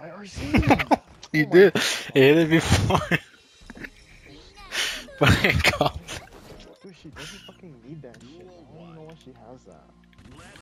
I RC. You Oh my did. god. It hit it before. Fucking cop. Dude, she doesn't fucking need that shit. I don't know why she has that.